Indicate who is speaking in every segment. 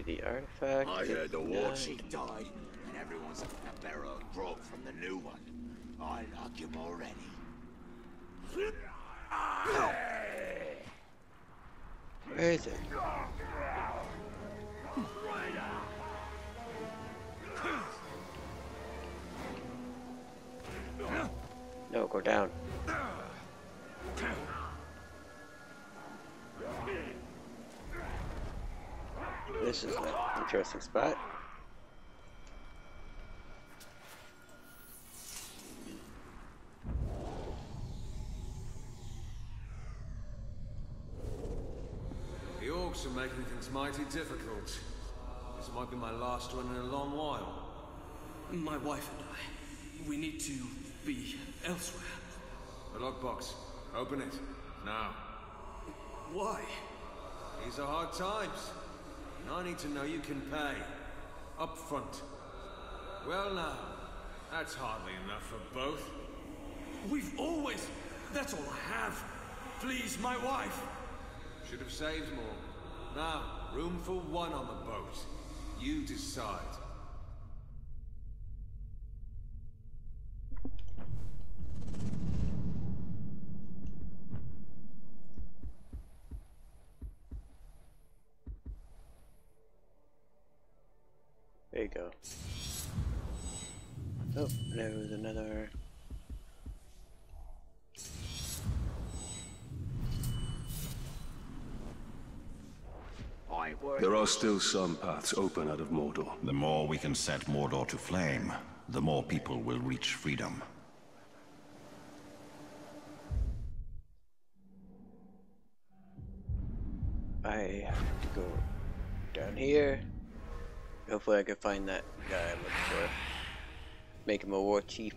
Speaker 1: the artifact.
Speaker 2: I heard the war
Speaker 1: Ignite.
Speaker 2: chief died, and everyone's a barrel of grog from the new one. I like him already.
Speaker 1: Where is it? No, go down. This is an interesting spot.
Speaker 3: The orcs are making things mighty difficult. This might be my last one in a long while.
Speaker 4: My wife and I, we need to be elsewhere.
Speaker 3: The lockbox. Open it. Now.
Speaker 4: Why?
Speaker 3: These are hard times. And I need to know you can pay. Up front. Well now, that's hardly enough for both.
Speaker 4: We've always... That's all I have. Please, my wife.
Speaker 3: Should have saved more. Now, room for one on the boat. You decide.
Speaker 1: There you go. Oh, there was another.
Speaker 5: There are still some paths open out of Mordor.
Speaker 6: The more we can set Mordor to flame, the more people will reach freedom.
Speaker 1: I have to go down here. Hopefully I can find that guy I'm looking for. Make him a war chief.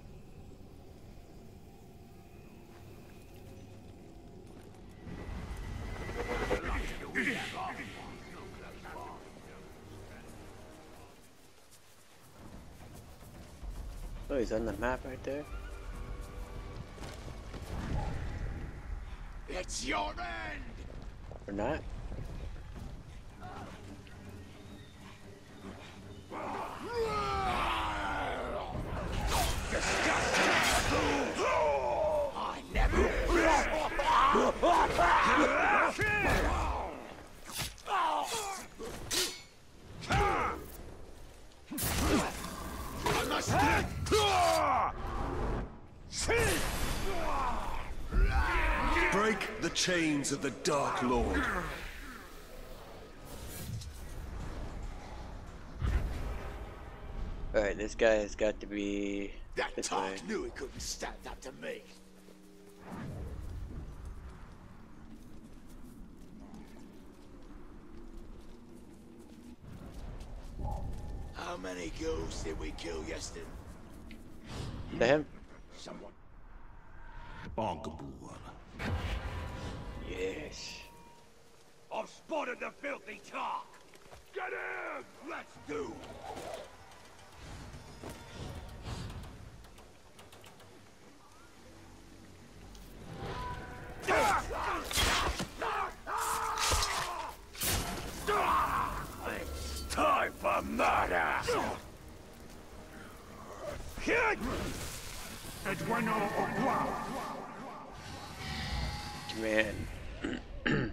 Speaker 1: Oh, he's on the map right there.
Speaker 2: It's your end!
Speaker 1: Or not?
Speaker 2: I never... I must...
Speaker 5: Break the chains of the Dark Lord.
Speaker 1: Alright, this guy has got to be
Speaker 2: That
Speaker 1: this way.
Speaker 2: Tark knew he couldn't stand up to me. How many ghouls did we kill yesterday?
Speaker 1: Is that him?
Speaker 2: Someone.
Speaker 6: Ogbuor.
Speaker 1: Yes.
Speaker 2: I've spotted the filthy Tark! Get him! Let's do! Time for murder!
Speaker 1: Man.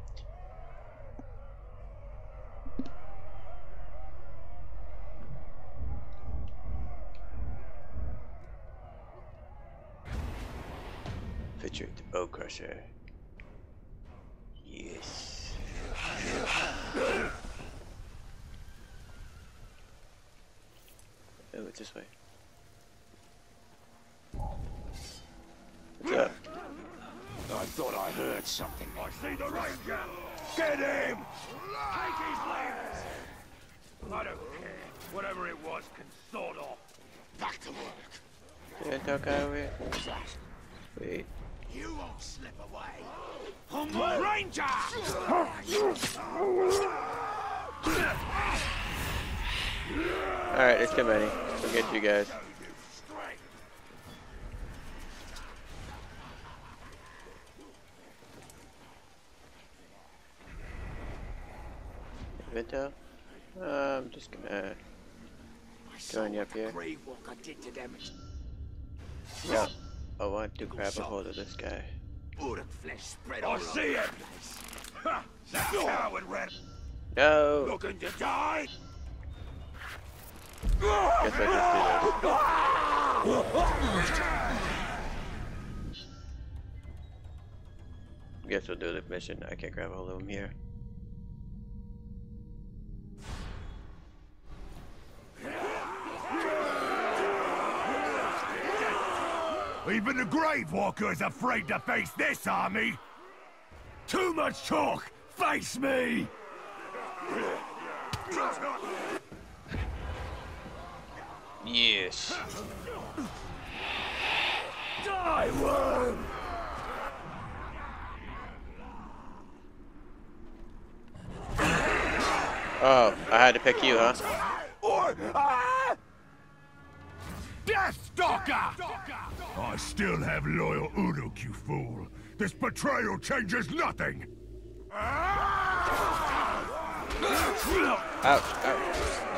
Speaker 1: Picture the bow crusher. Yes. Oh, it's this way. What's up?
Speaker 2: I thought I heard something. I see the ranger! Get him! Take his legs! I don't care. Whatever it was can sort off. Back to work.
Speaker 1: Yeah, talk over here. Wait.
Speaker 2: You won't slip away. On the ranger!
Speaker 1: Alright, there's too many. We'll get you guys. Vento? I'm just gonna join you up here.
Speaker 2: Grave Walker did to them.
Speaker 1: Yeah, I want to grab a hold of this guy.
Speaker 2: Uruk flesh spread all over. I see it. Ha! That coward ran.
Speaker 1: No!
Speaker 2: Looking to die.
Speaker 1: Guess I just do this. Guess we'll do the mission. I can't grab a hold of him here.
Speaker 2: Even the Grave Walker is afraid to face this army. Too much talk. Face me.
Speaker 1: Yes.
Speaker 2: Die, worm.
Speaker 1: Oh, I had to pick you, huh?
Speaker 2: Deathstalker! I still have loyal Uruk, you fool. This betrayal changes nothing.
Speaker 1: Ouch, ouch.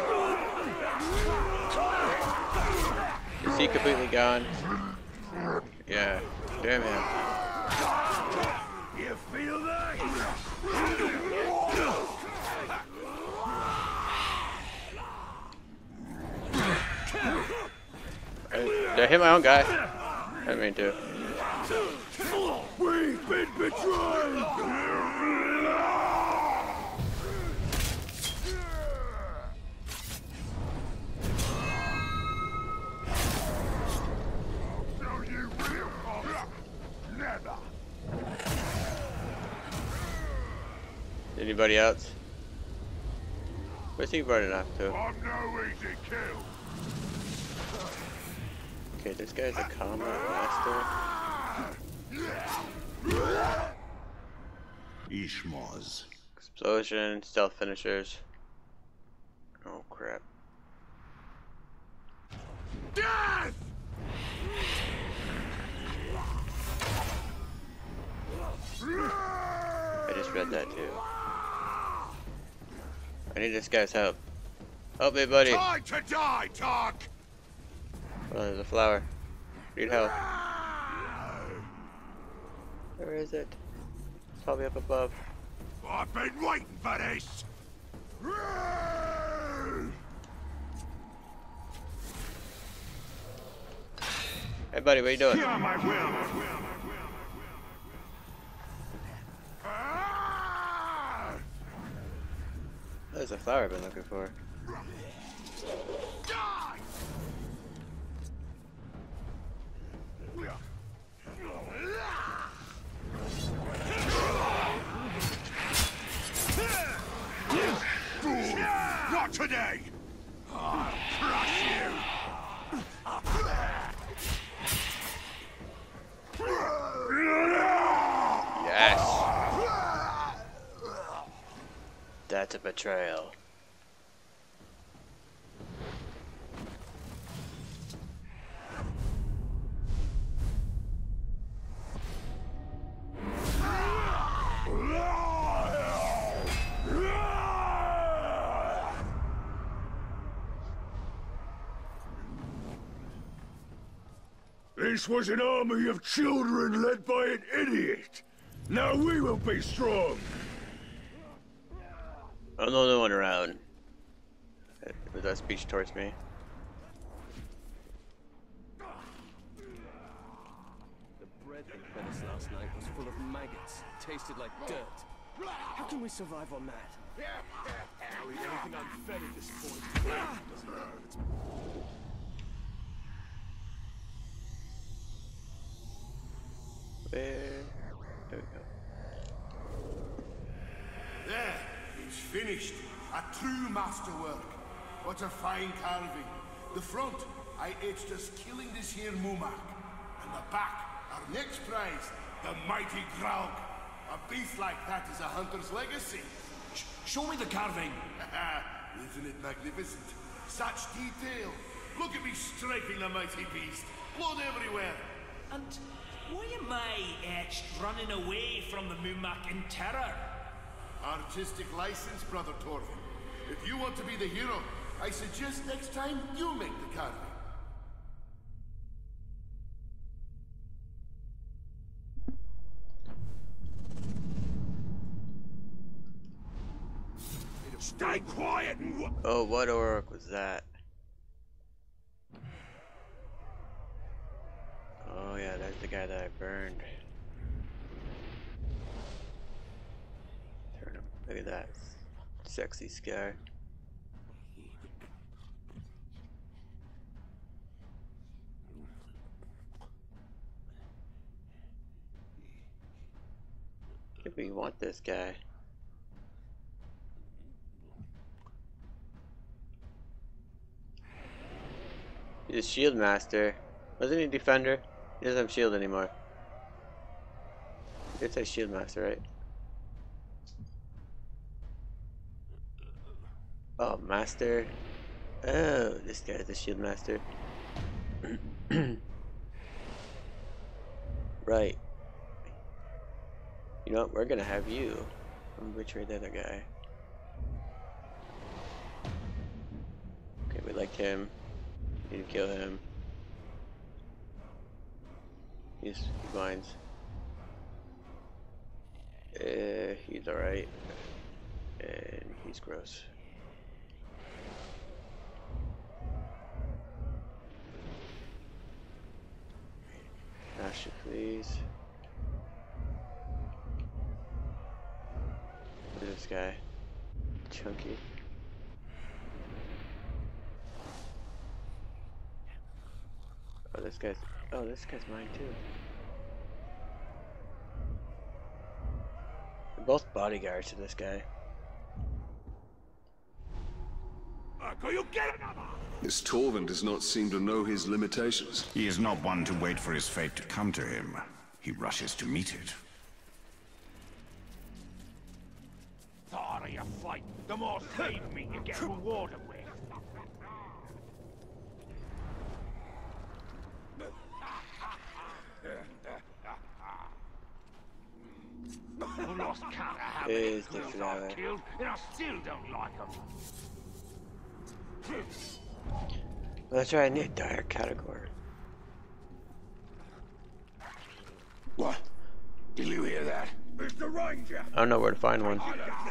Speaker 1: Is he completely gone? Yeah, damn him.
Speaker 2: You feel that?
Speaker 1: Did I hit my own guy? I didn't mean to.
Speaker 2: We've been betrayed! So you will never.
Speaker 1: Anybody else? Where's he running off to?
Speaker 2: I'm no easy kill.
Speaker 1: Okay, this guy's a combat master.
Speaker 6: Ishmoz.
Speaker 1: Explosion, stealth finishers. Oh crap.
Speaker 2: Death!
Speaker 1: I just read that too. I need this guy's help. Help me, buddy.
Speaker 2: Time to die, Tark!
Speaker 1: Oh, there's a flower. Need help. Where is it? It's probably up above.
Speaker 2: I've been waiting for this!
Speaker 1: Hey buddy, what you doing?
Speaker 2: Hear my will!
Speaker 1: There's a flower I've been looking for.
Speaker 2: Die! Not today! I'll crush you!
Speaker 1: Yes! That's a betrayal.
Speaker 2: This was an army of children led by an idiot. Now we will be strong.
Speaker 1: I'm the only one around. Was that speech towards me?
Speaker 7: The bread they fed us last night was full of maggots. Tasted like dirt. How can we survive on that? I'll eat anything unfed at this point.
Speaker 1: There we go.
Speaker 8: There, it's finished. A true masterwork. What a fine carving. The front, I etched us killing this here Mumak. And the back, our next prize, the mighty Graug. A beast like that is a hunter's legacy.
Speaker 4: Show me the carving.
Speaker 8: Isn't it magnificent? Such detail. Look at me striking the mighty beast. Blood everywhere.
Speaker 9: And why am I etched running away from the Mumak in terror?
Speaker 8: Artistic license, Brother Torvin. If you want to be the hero, I suggest next time you make the carving.
Speaker 2: Stay quiet and
Speaker 1: Oh, what orc was that? Oh yeah, that's the guy that I burned. Turn him. Look at that sexy scar. If we want this guy. He's a shield master. Wasn't he a defender? He doesn't have shield anymore. It's a shield master, right? Oh, master. Oh, this guy's the shield master. Right. You know what? We're gonna have you. I'm gonna betray the other guy. Okay, we like him. Need to kill him. He binds. He's alright. And he's gross. Asher, please. Look at this guy. Chunky. Oh, this guy's mine too. They're both bodyguards to this guy.
Speaker 5: This Torvald does not seem to know his limitations.
Speaker 6: He is not one to wait for his fate to come to him. He rushes to meet it.
Speaker 2: The harder you fight, the more slave meat you get rewarded with. I lost count of how many crews I've killed, and I still don't like them.
Speaker 1: That's right, I need a dire category.
Speaker 2: What? Did you hear that? It's the ranger.
Speaker 1: I don't know where to find one.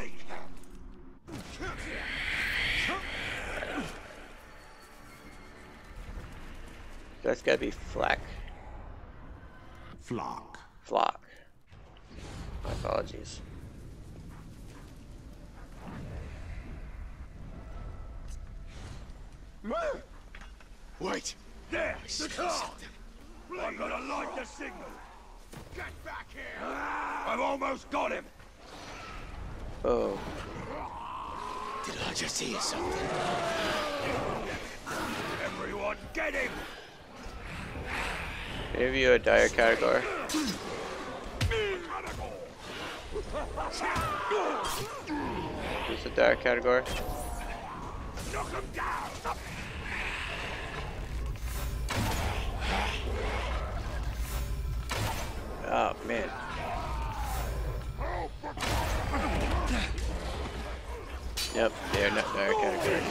Speaker 1: That's gotta be Flack.
Speaker 6: Flock.
Speaker 1: Flock. My apologies.
Speaker 2: Wait! There! The car! I'm gonna light the signal! Get back here! I've almost got him!
Speaker 1: Oh.
Speaker 2: Did I just hear something? Everyone get him!
Speaker 1: Give you a dire category. Just a dire category.
Speaker 2: Knock him down!
Speaker 1: Oh man. Yep, they're not dire category.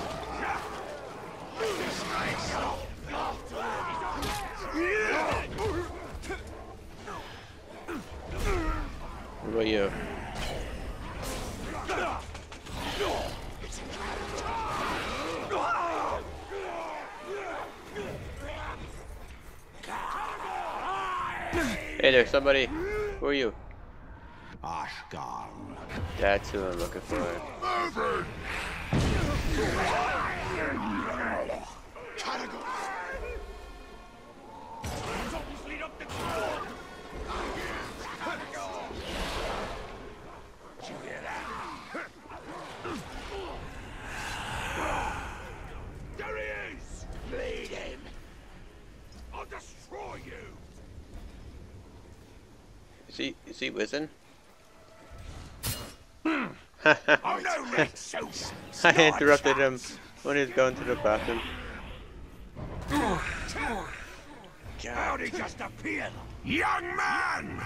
Speaker 1: What about you? Hey there, somebody. Who are you?
Speaker 6: Ashgar.
Speaker 1: That's who I'm looking for.
Speaker 2: There he is! Lead him! I'll destroy you!
Speaker 1: Is he whizzing?
Speaker 2: I'm no red suit!
Speaker 1: I interrupted him when he was going to the bathroom.
Speaker 2: How'd he just appear? Young man!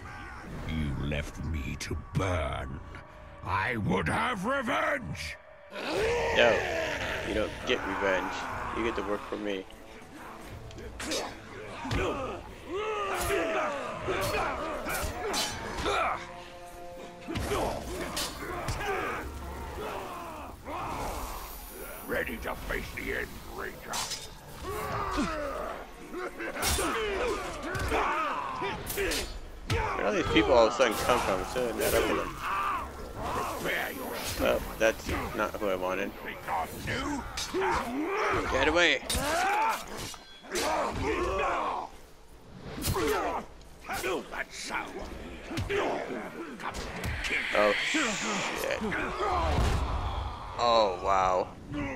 Speaker 2: You left me to burn. I would have revenge!
Speaker 1: No, you don't get revenge. You get to work for me.
Speaker 2: Ready to face the end, Ranger.
Speaker 1: Where all these people all of a sudden come from? It's really not up with them. Oh, that's not who I wanted. Get away! Oh shit. Oh wow.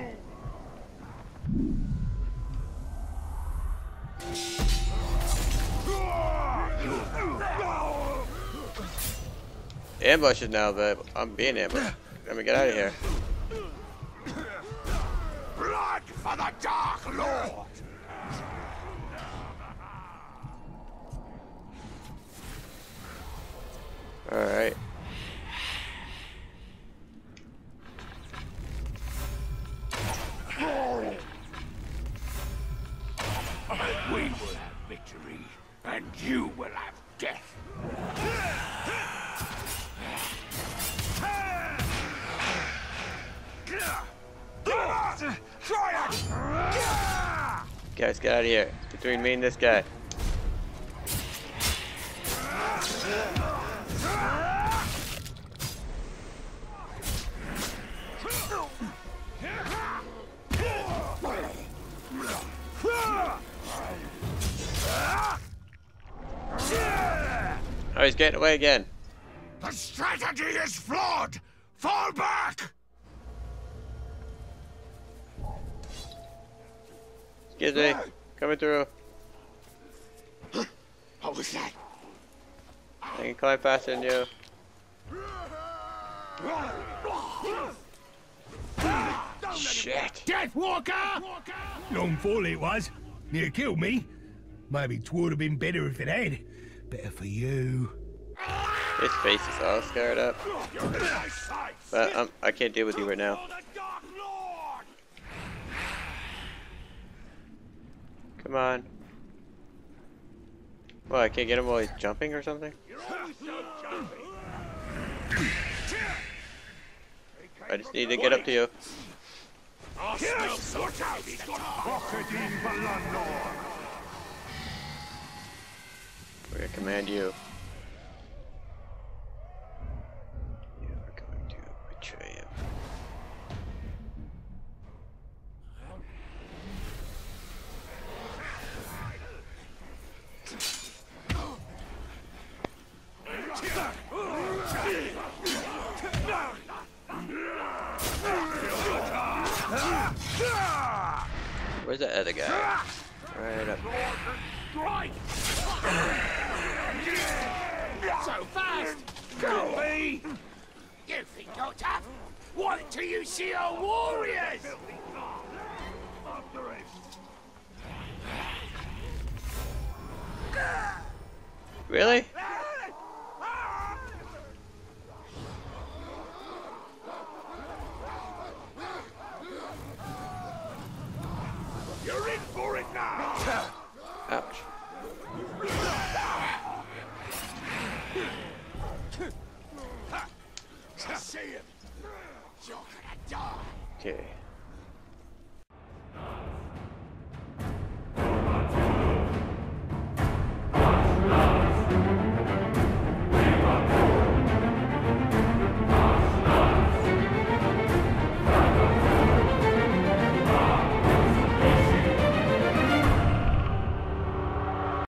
Speaker 1: Ambushes now, but I'm being ambushed. Let me get out of here.
Speaker 2: Blood for the Dark Lord!
Speaker 1: Alright.
Speaker 2: We will have victory, and you will have death.
Speaker 1: Guys, get out of here. Between me and this guy. Oh, he's getting away again.
Speaker 2: The strategy is flawed! Fall back!
Speaker 1: Excuse me. Coming through.
Speaker 2: What was that?
Speaker 1: I can climb faster than you. Shit.
Speaker 2: Death Walker!
Speaker 10: Long fall it was. Near killed me. Maybe 'twould have been better if it had. Better for you.
Speaker 1: His face is all scarred up. But I can't deal with you right now. Come on. Well, I can't get him while he's jumping or something? I just need to get up to you. We're gonna command you. You are going to betray him. Where's that other guy? Right up.
Speaker 2: So fast! Go me! You think you're tough? Wait till you see our warriors!
Speaker 1: Really?
Speaker 2: You're in for it now!
Speaker 1: Ouch.
Speaker 2: See him! You're gonna die!
Speaker 1: Okay.